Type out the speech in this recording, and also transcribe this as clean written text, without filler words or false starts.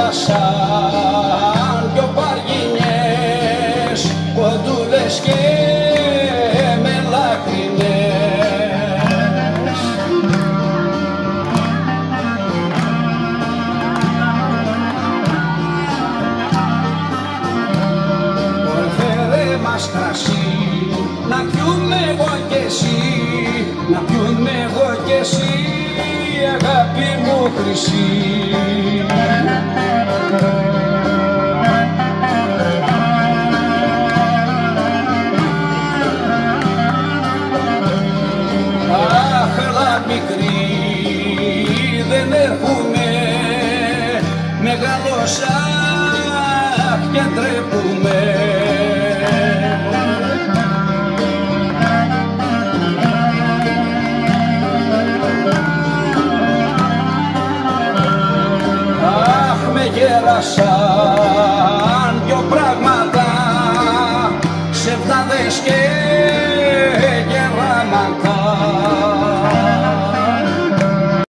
γέρασαν δυο παργινιές, κοντούλες και μελάκρινες. Φέρε μας κρασί, να πιούμε εγώ κι εσύ, να πιούμε εγώ κι εσύ, αγάπη μου χρυσή. Αχ, έλα μικρή, δεν έρχομαι, μεγάλωσα πια τρέπουμε. Αχ, με γέρασα